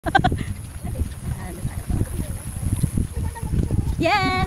Yes.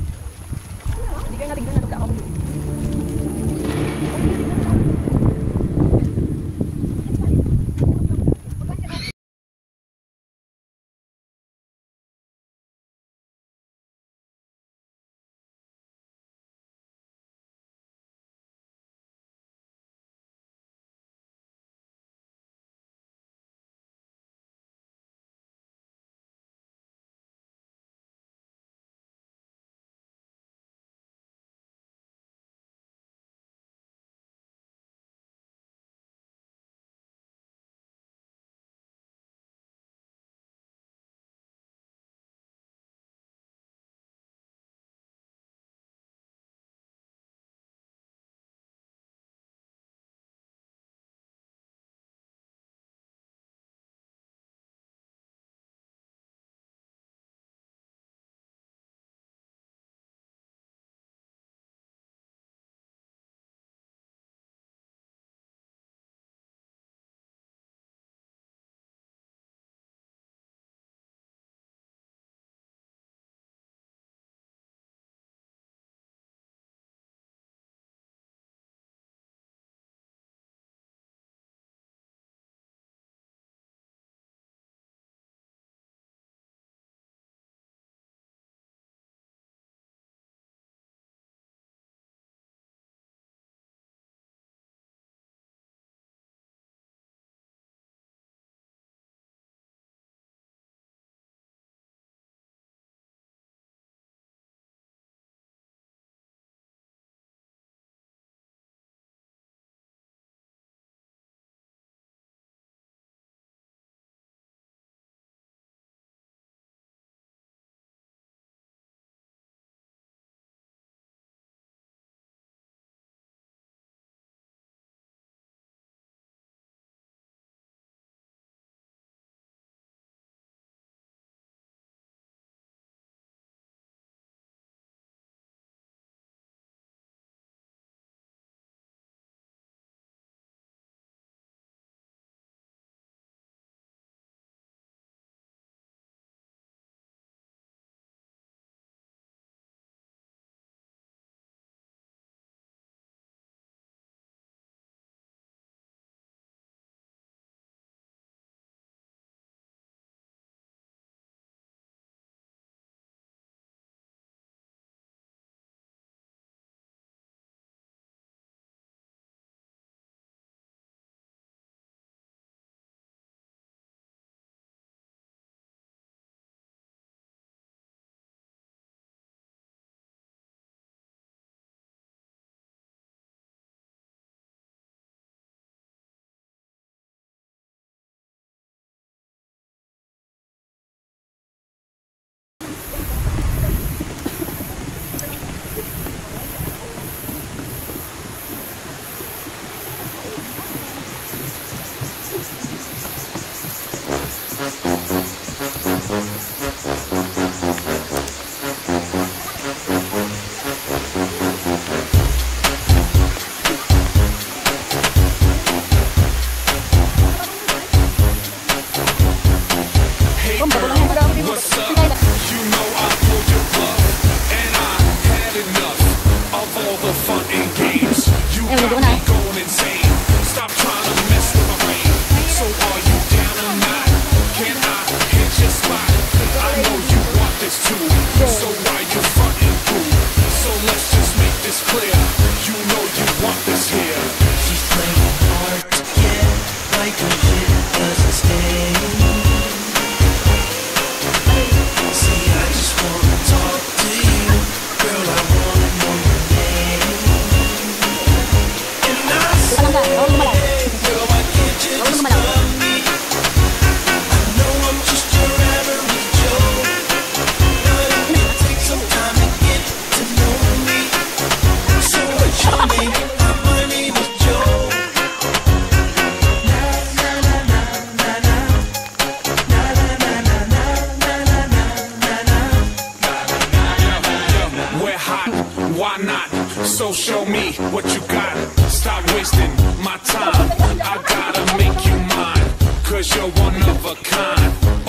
Why not? So show me what you got. Stop wasting my time. I gotta make you mine, 'cause you're one of a kind.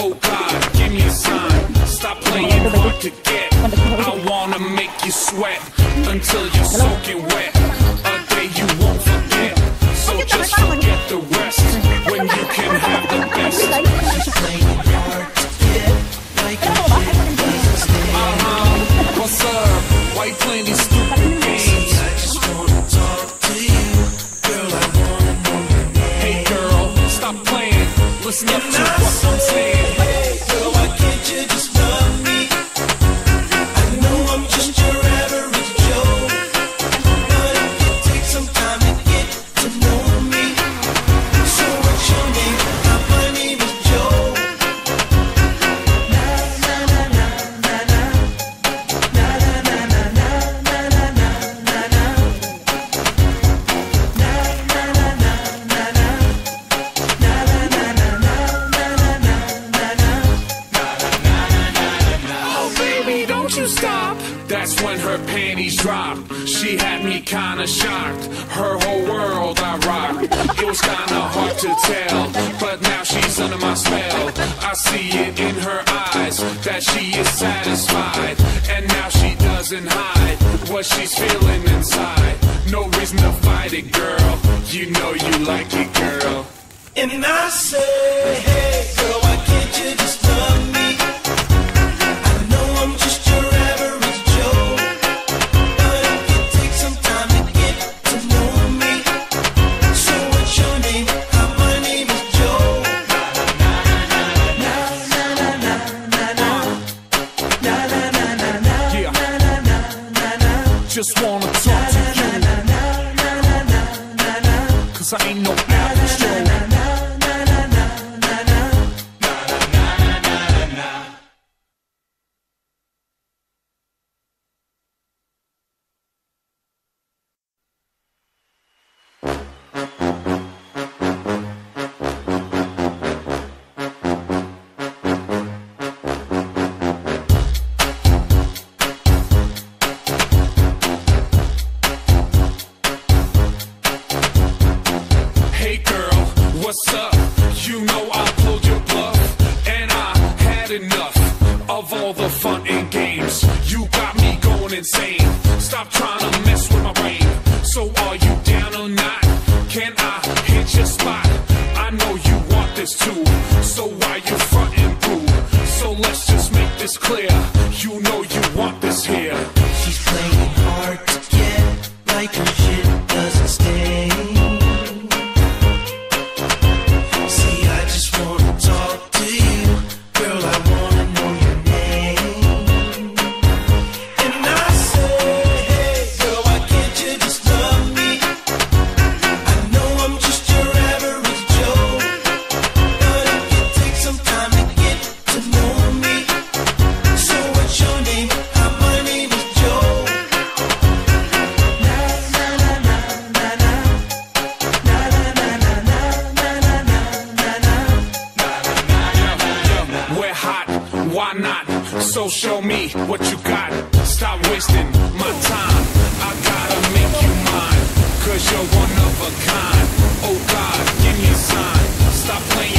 to get. I wanna make you sweat until you're soaking wet. A day you won't forget. So just forget the rest when you can have the best. She's playing hard to get, like a kid doesn't stay. What's up? Why you playing these stupid games? I just wanna talk to you, girl. I wanna know your name. Hey girl, stop playing. Listen up to what I'm saying. Hey girl, why can't you just love me? I know I'm just your average Joe, but if you take some time to get to know me. So what's your name? My name is Joe. Na na na na na na na na na na na na na na na na Oh baby, don't you stop. That's when her panties dropped. She had me kinda shocked. Her whole world I rocked. It was kinda hard to tell, but now she's under my spell. I see it in her eyes that she is satisfied, and now she doesn't hide what she's feeling inside. No reason to fight it, girl. You know you like it, girl. And I say, hey girl, why can't you just love me? I know I'm just your average Joe, but if you take some time to get to know me. So what's your name? My name is Joe. Na na na na na na na na na na na na. Yeah. Na na na na. Just wanna talk to you, 'cause I ain't no average Joe. Hey girl, what's up? You know I pulled your bluff, and I had enough of all the fun and games. You got me going insane. Stop trying to mess with my brain. So are you down or not? Can I hit your spot? I know you want this too. So why you frontin' boo? So let's just make this clear. You know you want this here. She's playing hard to get, like her shit doesn't stay. See, I just wanna talk to you, girl. I wanna know your name. And I say, hey girl, why can't you just love me? I know I'm just your average Joe, but if you take some time to get to know me. So what's your name? My name is Joe. Na na na na na na na na na na na na na. We're hot, why not? So show me what you got. Stop wasting my time. I gotta make you mine, 'cause you're one of a kind. Oh God, give me a sign. Stop playing